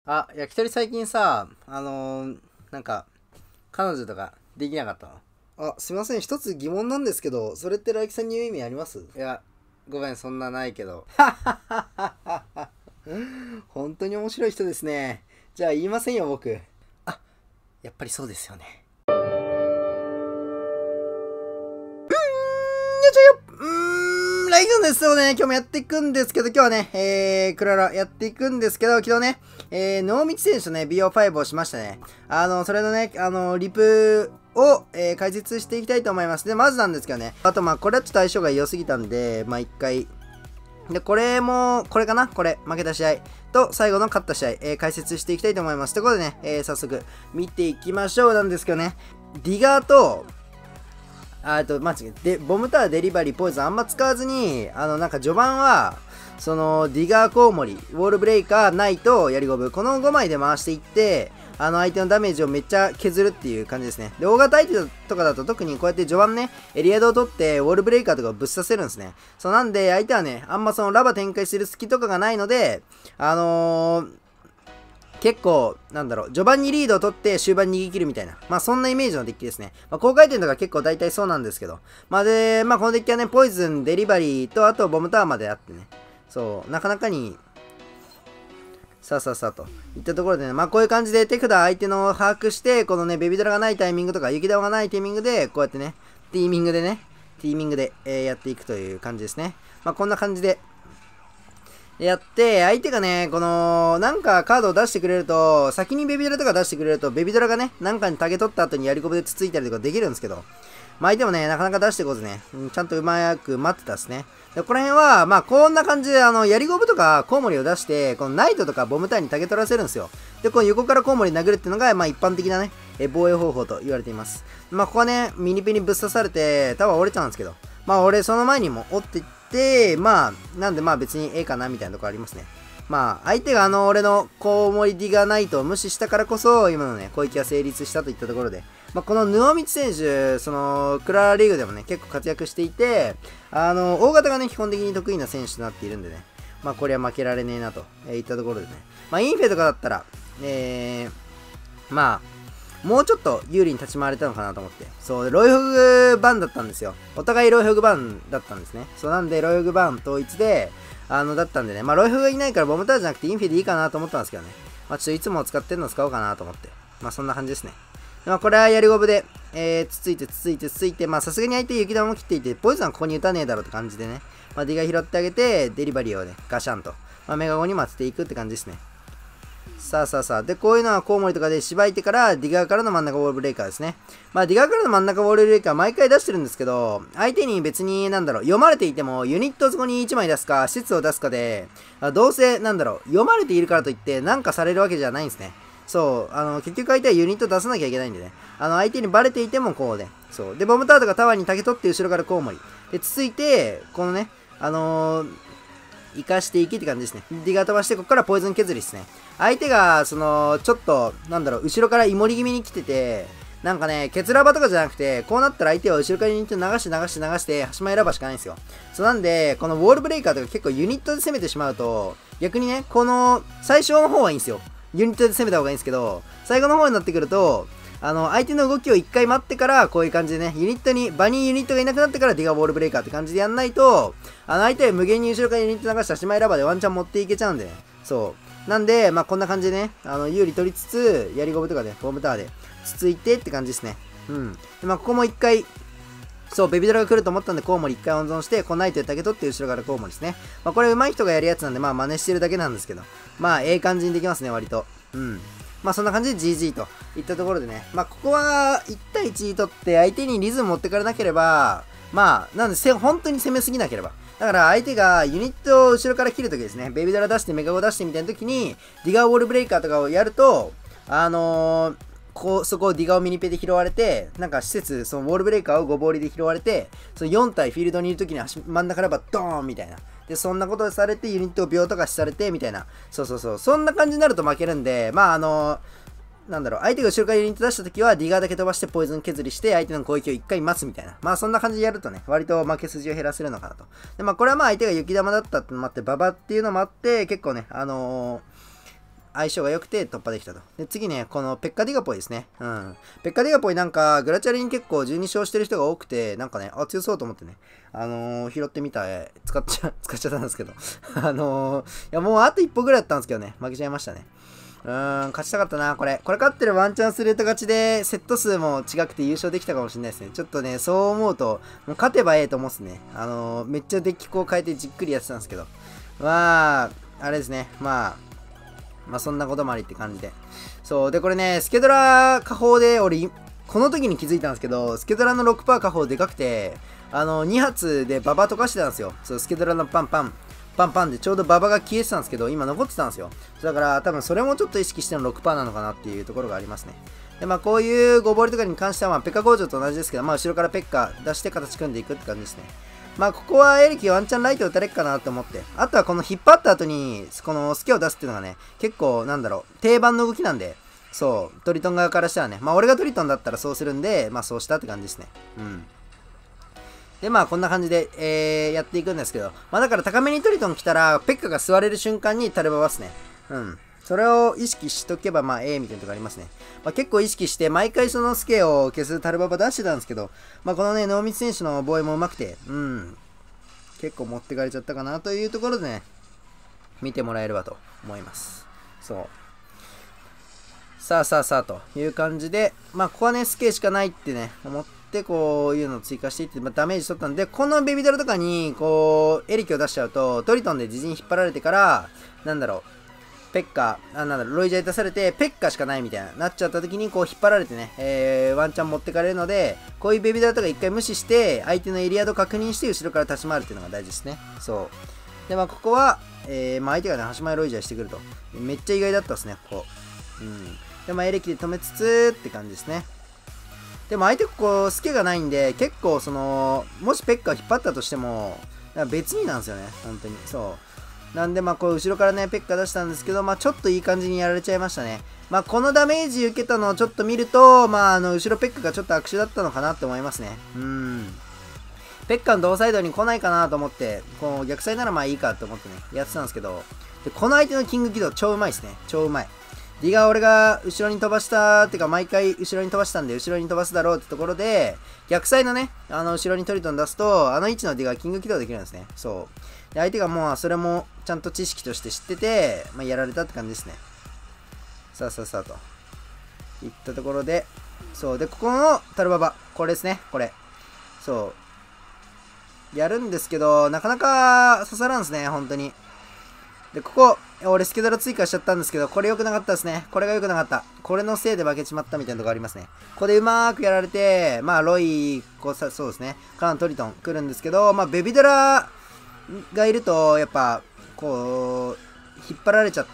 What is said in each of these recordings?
焼き鳥最近さ、なんか、彼女とかできなかったの？ すいません。一つ疑問なんですけど、それって来木さんに言う意味あります？ いや、ごめん、そんなないけど。 本当に面白い人ですね。じゃあ言いませんよ、僕。 やっぱりそうですよね。 ライグンですよね。今日もやっていくんですけど、今日はね、クララやっていくんですけど、昨日ね、能道選手とね、BO5 をしましたね。それのね、リプを、解説していきたいと思います。で、まずなんですけどね、あとこれはちょっと相性が良すぎたんで、一回、で、これも、これかなこれ、負けた試合と最後の勝った試合、解説していきたいと思います。ということでね、早速見ていきましょうなんですけどね、ディガーと、で、ボムタワー、デリバリー、ポイズンあんま使わずに、なんか序盤は、その、ディガー、コウモリ、ウォールブレイカー、ナイト、ヤリゴブ、この5枚で回していって、相手のダメージをめっちゃ削るっていう感じですね。で、大型相手とかだと特にこうやって序盤ね、エリアドを取って、ウォールブレイカーとかをぶっ刺せるんですね。そうなんで、相手はね、あんまそのラバ展開してる隙とかがないので、結構、序盤にリードを取って終盤に逃げ切るみたいな。そんなイメージのデッキですね。高回転とか結構大体そうなんですけど。このデッキはね、ポイズン、デリバリーと、あとボムタワーまであってね。そう、なかなかに、さあといったところでね、こういう感じで手札相手の把握して、このね、ベビドラがないタイミングとか、雪玉がないタイミングで、こうやってね、ティーミングで、やっていくという感じですね。こんな感じで、やって、相手がね、この、なんかカードを出してくれると、先にベビドラとか出してくれると、ベビドラがね、なんかにタゲ取った後にやりこぶでつついたりとかできるんですけど、相手もね、なかなか出してこずね、ちゃんとうまく待ってたですね。で、この辺は、こんな感じで、やりゴブとかコウモリを出して、このナイトとかボムタイにタゲ取らせるんですよ。で、この横からコウモリ殴るっていうのが、一般的なね、防衛方法と言われています。ここはね、ミニペにぶっ刺されて、多分折れちゃうんですけど、俺、その前にも折ってで、なんで別にええかなみたいなとこありますね。相手が俺のコウモリディガーナイトを無視したからこそ、今のね、攻撃が成立したといったところで、このヌオミチ選手、その、クララリーグでもね、結構活躍していて、大型がね、基本的に得意な選手となっているんでね、これは負けられねえなといったところでね、インフェとかだったら、もうちょっと有利に立ち回れたのかなと思って。そう、ロイホグバーンだったんですよ。お互いロイホグバーンだったんですね。そうなんで、ロイホグバーン統一で、だったんでね、ロイホグがいないからボムタワーじゃなくてインフェでいいかなと思ったんですけどね。ちょっといつも使ってるの使おうかなと思って。そんな感じですね。これはやりゴブで、つついて、さすがに相手雪玉も切っていて、ポイズンはここに打たねえだろって感じでね。ディガ拾ってあげて、デリバリーをね、ガシャンと、メガゴに待っていくって感じですね。さあ。で、こういうのはコウモリとかでしばいてから、ディガーからの真ん中ウォールブレイカーですね。ディガーからの真ん中ウォールブレイカー毎回出してるんですけど、相手に別に読まれていても、ユニットをそこに1枚出すか、施設を出すかで、どうせ読まれているからといって、なんかされるわけじゃないんですね。そう、結局相手はユニット出さなきゃいけないんでね。相手にバレていてもこうで。そう。で、ボムタワーとかタワーに竹取って後ろからコウモリ。で、つついて、このね、生かしていきって感じですね。ディガー飛ばして、ここからポイズン削りですね。相手が、ちょっと、後ろからイモリ気味に来てて、なんかね、ケツラバとかじゃなくて、こうなったら相手は後ろからユニット流して、端前ラバしかないんですよ。そうなんで、このウォールブレイカーとか結構ユニットで攻めてしまうと、逆にね、この、最初の方はいいんですよ。ユニットで攻めた方がいいんですけど、最後の方になってくると、相手の動きを一回待ってから、こういう感じでね、場にユニットがいなくなってからディガーウォールブレイカーって感じでやんないと、相手は無限に後ろからユニット流した足前ラバーでワンチャン持っていけちゃうんでね。そう。なんで、こんな感じでね、有利取りつつ、やりゴブとかで、ボムタワーで、つついてって感じですね。うん。で、ここも一回、そう、ベビドラが来ると思ったんで、コウモリ一回温存して、このナイトで竹取って後ろからコウモリですね。これ上手い人がやるやつなんで、真似してるだけなんですけど、ええ感じにできますね、割と。うん。そんな感じで GG といったところでね。ここは1対1取って相手にリズム持ってかれなければ、なんで本当に攻めすぎなければ。だから相手がユニットを後ろから切るときですね、ベビドラ出してメガゴ出してみたいなときに、ディガーウォールブレイカーとかをやると、そこをディガーをミニペで拾われて、なんか施設、そのウォールブレイカーを5ボーリで拾われて、その4体フィールドにいるときに真ん中からばドーンみたいな。で、そんなことされて、ユニットを秒とかされて、みたいな。そう。そんな感じになると負けるんで、相手が後ろからユニット出したときは、ディガーだけ飛ばしてポイズン削りして、相手の攻撃を1回待つみたいな。そんな感じでやるとね、割と負け筋を減らせるのかなと。で、これは相手が雪玉だったってのもあって、馬場っていうのもあって、結構ね、 相性が良くて突破できたと。で、次ね、このペッカディガポイですね。うん。ペッカディガポイなんか、グラチャリに結構12勝してる人が多くて、なんかね、強そうと思ってね、拾ってみた、使っちゃったんですけど。いや、もうあと一歩ぐらいだったんですけどね、負けちゃいましたね。勝ちたかったな、これ。これ勝ってるワンチャンスレート勝ちで、セット数も違くて優勝できたかもしれないですね。ちょっとね、そう思うと、もう勝てばええと思うっすね。めっちゃデッキこう変えてじっくりやってたんですけど。まあ、あれですね。まあそんなこともありって感じで。そう。で、これね、スケドラ下方で、俺、この時に気づいたんですけど、スケドラの 6% 下方でかくて、2発でババ溶かしてたんですよ。そう、スケドラのパンパンでちょうどババが消えてたんですけど、今残ってたんですよ。だから多分それもちょっと意識しての 6% なのかなっていうところがありますね。で、まあこういう5ボールとかに関しては、まあペッカ工場と同じですけど、まあ後ろからペッカ出して形組んでいくって感じですね。まあここはエレキワンチャンライト打たれっかなと思って。あとはこの引っ張った後に、このスケを出すっていうのがね、結構なんだろう、定番の動きなんで、そう、トリトン側からしたらね、まあ俺がトリトンだったらそうするんで、まあそうしたって感じですね。うん。で、まあこんな感じで、やっていくんですけど、まあだから高めにトリトン来たら、ペッカが座れる瞬間にタルババすね。うん。それを意識しとけば、まあみたいなとこありますね。まあ結構意識して、毎回そのスケを消すタルババ出してたんですけど、まあこのね、濃密選手の防衛も上手くて、うん。結構持ってかれちゃったかなというところでね、見てもらえればと思います。そう。さあという感じで、まあここはね、スケしかないってね、思って、こういうのを追加していって、まあ、ダメージ取ったんで、このベビドラとかに、こう、エリキを出しちゃうと、トリトンで自陣引っ張られてから、なんだろう、ペッカ、ロイジャイ出されて、ペッカしかないみたいな、なっちゃった時に、こう引っ張られてね、ワンチャン持ってかれるので、こういうベビドラとか一回無視して、相手のエリア度確認して、後ろから立ち回るっていうのが大事ですね。そう。で、まあここは、まあ相手がね、端前ロイジャイしてくると。めっちゃ意外だったですね、ここ。うん。で、まあエレキで止めつつ、って感じですね。でも相手ここスケがないんで、結構その、もしペッカを引っ張ったとしても、別になんですよね、本当に。そう。なんでまあこう後ろからね、ペッカ出したんですけど、まあちょっといい感じにやられちゃいましたね。まあこのダメージ受けたのをちょっと見ると、まあ後ろペッカがちょっと悪手だったのかなって思いますね。ペッカの同サイドに来ないかなと思って、こう逆サイならまあいいかと思ってね、やってたんですけど、でこの相手のキング起動超うまいですね。超うまい。ディガー俺が後ろに飛ばしたってか毎回後ろに飛ばしたんで後ろに飛ばすだろうってところで逆サイのね後ろにトリトン出すと位置のディガーキング起動できるんですね。そうで相手がもうそれもちゃんと知識として知ってて、まあ、やられたって感じですね。さあといったところでそうでここのタルババこれですね。これそうやるんですけどなかなか刺さらんですね本当に。で、ここ、俺スケドラ追加しちゃったんですけど、これ良くなかったですね。これが良くなかった。これのせいで負けちまったみたいなとこありますね。ここでうまーくやられて、まあ、ロイ、そうですね。からのトリトン来るんですけど、まあ、ベビドラがいると、やっぱ、こう、引っ張られちゃって、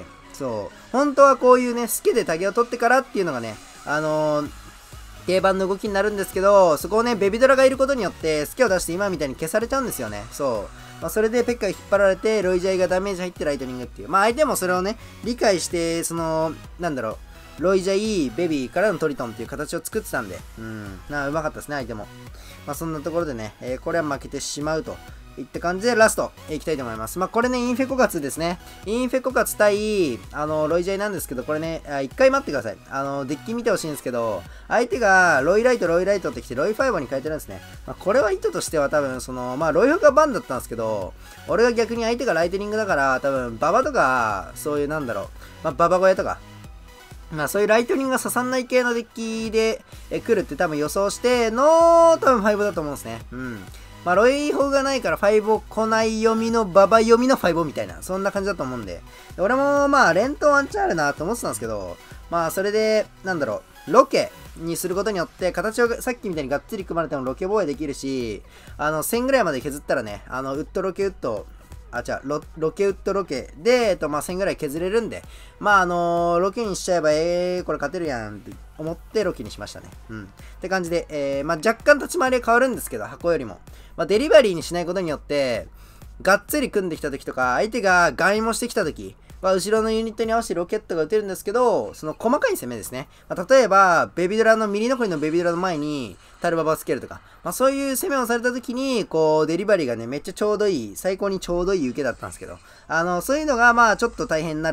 そう。本当はこういうね、スケでタゲを取ってからっていうのがね、定番の動きになるんですけど、そこをね、ベビドラがいることによって、スケを出して今みたいに消されちゃうんですよね。そう。まあ、それでペッカが引っ張られて、ロイジャイがダメージ入ってライトニングっていう。まあ相手もそれをね、理解して、その、なんだろう、ロイジャイ、ベビーからのトリトンっていう形を作ってたんで、うまかったですね、相手も。まあそんなところでね、これは負けてしまうといった感じでラスト、いきたいと思います。まあこれね、インフェコカツですね。インフェコカツ対、ロイジャイなんですけど、これね、一回待ってください。デッキ見てほしいんですけど、相手がロイライトってきて、ロイファイボに変えてるんですね。まあこれは意図としては多分、その、まあロイフがバンだったんですけど、俺が逆に相手がライトニングだから、多分、ババとか、そういうなんだろう、まあババ小屋とか、まあそういうライトニングが刺さんない系のデッキで来るって多分予想しての、多分5だと思うんですね。まあ、ロイホがないから5来ない読みのババ読みの5みたいな、そんな感じだと思うんで。俺もまあ、連投ワンチャンあるなと思ってたんですけど、まあ、それで、なんだろう、ロケにすることによって、形をさっきみたいにがっつり組まれてもロケ防衛できるし、1000ぐらいまで削ったらね、ウッドロケウッド、ロケウッドロケで、まあ、1000ぐらい削れるんで、まあ、ロケにしちゃえば、これ勝てるやんって思ってロケにしましたね。って感じで、まあ、若干立ち回りは変わるんですけど、箱よりも。まあ、デリバリーにしないことによって、がっつり組んできた時とか、相手がガイもしてきた時は、後ろのユニットに合わせてロケットが撃てるんですけど、その細かい攻めですね。まあ、例えば、ベビドラのミリ残りのベビドラの前に、タルババをつけるとか、まあ、そういう攻めをされた時に、こう、デリバリーがね、めっちゃちょうどいい、最高にちょうどいい受けだったんですけど、そういうのが、まあ、ちょっと大変になる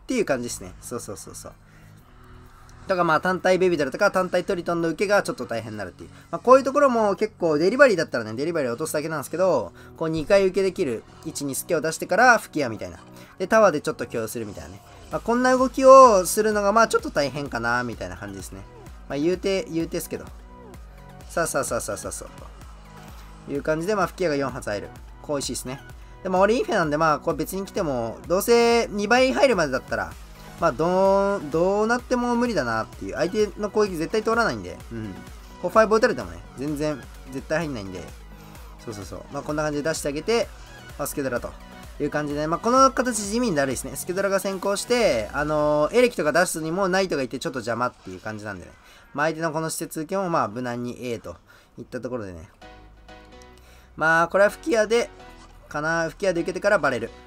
っていう感じですね。そうそうそうそう。とかまあ単体ベビドラとか単体トリトンの受けがちょっと大変になるっていう。まあこういうところも結構デリバリーだったらね、デリバリー落とすだけなんですけど、こう2回受けできる位置にスケを出してから吹き矢みたいな。で、タワーでちょっと供与するみたいなね。まあこんな動きをするのがまあちょっと大変かなみたいな感じですね。まあ言うてですけど。さあ。という感じでまあ吹き矢が4発入る。こう美味しいですね。でも俺インフェなんでまあこれ別に来ても、どうせ2倍入るまでだったら、まあどうなっても無理だなっていう。相手の攻撃絶対通らないんで。うん。こう5打たれてもね、全然絶対入んないんで。そう。まあこんな感じで出してあげて、まあ、スケドラという感じで、まあこの形地味にだるいですね。スケドラが先行して、エレキとか出すにもナイトがいてちょっと邪魔っていう感じなんでね。まあ相手のこの施設受けもまあ無難に A といったところでね。まあこれは吹き矢で、吹き矢で受けてからバレる。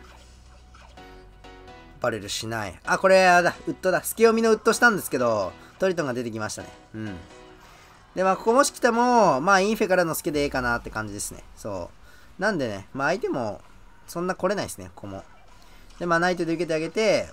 バレるしない。あ、これだ、ウッドだ。隙読みのウッドしたんですけど、トリトンが出てきましたね。うん。で、まあ、ここもし来ても、まあ、インフェからのスケでええかなって感じですね。そう。なんでね、まあ、相手も、そんな来れないですね、ここも。で、まあ、ナイトで受けてあげて、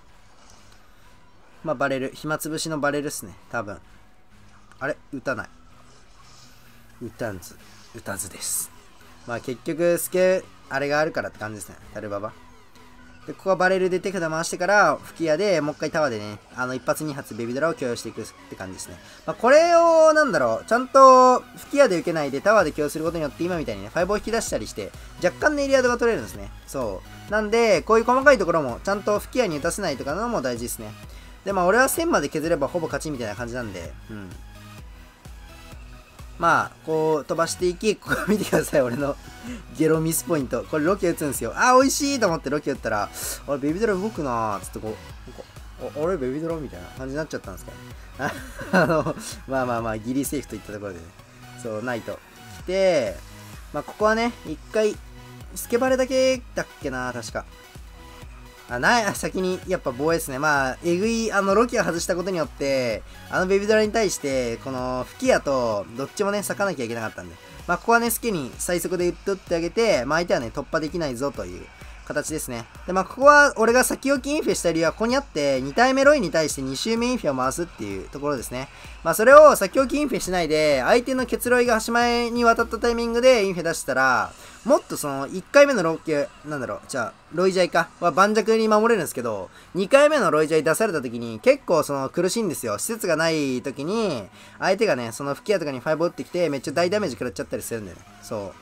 まあ、バレる。暇つぶしのバレるっすね、多分。あれ打たない。打たずです。まあ、結局、スケ、あれがあるからって感じですね。タルババ。で、ここはバレルで手札回してから、吹き矢でもう一回タワーでね、1発2発ベビドラを供与していくって感じですね。まあ、これを、なんだろう、ちゃんと吹き矢で受けないでタワーで供与することによって、今みたいにね、ファイブを引き出したりして、若干のエリアドが取れるんですね。そう。なんで、こういう細かいところも、ちゃんと吹き矢に打たせないとかのも大事ですね。で、まあ、俺は1000まで削ればほぼ勝ちみたいな感じなんで、うん。まあ、こう飛ばしていき、ここ見てください、俺のゲロミスポイント。これロケ打つんですよ。あ、美味しいと思ってロケ打ったら、あれ、ベビドラ動くなーつってこう、あれ、ベビドラみたいな感じになっちゃったんですけど、まあ、ギリセーフといったところでね。そう、ナイト来て、まあ、ここはね、一回、スケバレだけだっけな、確か。先に、やっぱ防衛ですね。まあ、えぐい、ロキを外したことによって、ベビドラに対して、この、吹き矢と、どっちもね、咲かなきゃいけなかったんで。まあ、ここはね、スケに最速で打ってあげて、まあ、相手はね、突破できないぞという形ですね。で、まあ、ここは、俺が先置きインフェした理由は、ここにあって、2体目ロイに対して2周目インフェを回すっていうところですね。まあ、それを先置きインフェしないで、相手のケツロイが端前に渡ったタイミングでインフェ出したら、もっとその、1回目のロケ、なんだろう、じゃあ、ロイジャイかは盤石に守れるんですけど、2回目のロイジャイ出された時に、結構その、苦しいんですよ。施設がない時に、相手がね、その吹き矢とかに5打ってきて、めっちゃ大ダメージ食らっちゃったりするんだよね。そう。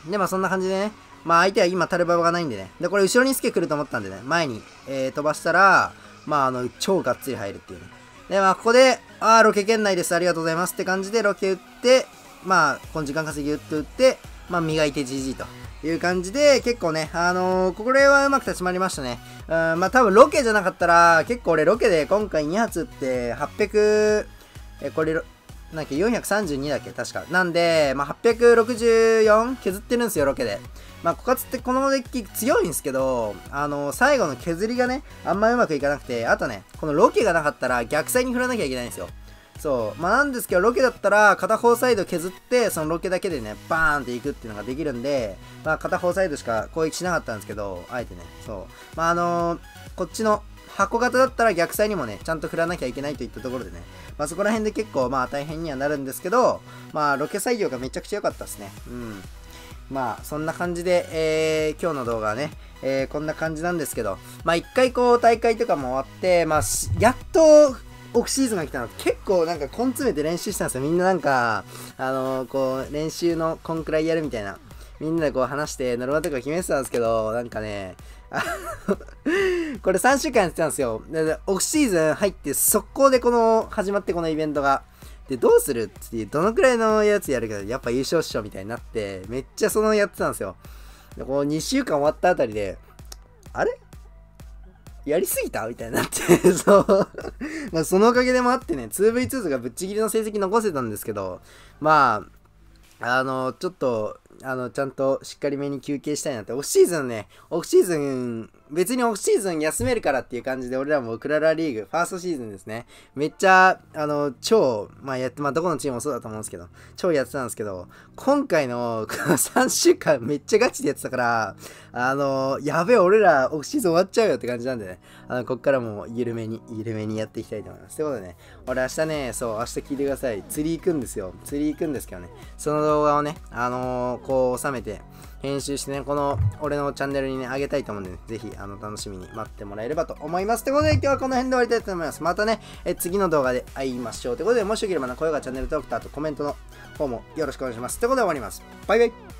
で、まあそんな感じでね、まあ相手は今タルババがないんでね。で、これ後ろにスケ来ると思ったんでね、前に、飛ばしたら、まあ超がっつり入るっていうね。で、まあここで、ロケ圏内です、ありがとうございますって感じでロケ打って、まあ、この時間稼ぎ打って、まあ、磨いて GG という感じで、結構ね、これはうまく立ち回りましたね。まあ、多分ロケじゃなかったら、結構俺ロケで今回2発って800、これ、なんだっけ、432だっけ確か。なんで、まあ、864削ってるんですよ、ロケで。まあ、枯渇ってこのデッキ強いんですけど、最後の削りがね、あんまうまくいかなくて、あとね、このロケがなかったら逆サイに振らなきゃいけないんですよ。そう。まあなんですけど、ロケだったら片方サイド削って、そのロケだけでね、バーンっていくっていうのができるんで、まあ片方サイドしか攻撃しなかったんですけど、あえてね、そう。まあこっちの箱型だったら逆サイにもね、ちゃんと振らなきゃいけないといったところでね、まあそこら辺で結構まあ大変にはなるんですけど、まあロケ採用がめちゃくちゃ良かったですね。うん。まあそんな感じで、今日の動画はね、こんな感じなんですけど、まあ一回こう大会とかも終わって、まあやっと、オフシーズンが来たの結構なんか根詰めて練習したんですよ。みんななんかこう練習のこんくらいやるみたいなみんなでこう話してノルマとか決めてたんですけど、なんかねこれ3週間やってたんですよ。でオフシーズン入って速攻でこの始まってこのイベントがでどうするっていうどのくらいのやつやるかやっぱ優勝っしょみたいになってめっちゃそのやってたんですよ。でこう2週間終わったあたりであれやりすぎたみたいになってそうまあそのおかげでもあってね 2v2 とかぶっちぎりの成績残せたんですけど、まあちょっとちゃんとしっかりめに休憩したいなって。オフシーズン、別にオフシーズン休めるからっていう感じで、俺らもクララリーグ、ファーストシーズンですね。めっちゃ、超、どこのチームもそうだと思うんですけど、超やってたんですけど、今回の3週間めっちゃガチでやってたから、やべえ、俺らオフシーズン終わっちゃうよって感じなんでね、こっからも緩めにやっていきたいと思います。ということでね、俺明日ね、明日聞いてください。釣り行くんですけどね、その動画をね、こう収めて、編集してね、この俺のチャンネルにね、上げたいと思うんでね、ぜひ楽しみに待ってもらえればと思います。ということで、今日はこの辺で終わりたいと思います。またね、次の動画で会いましょう。ということで、もしよければ高評価、チャンネル登録とあとコメントの方もよろしくお願いします。ということで終わります。バイバイ。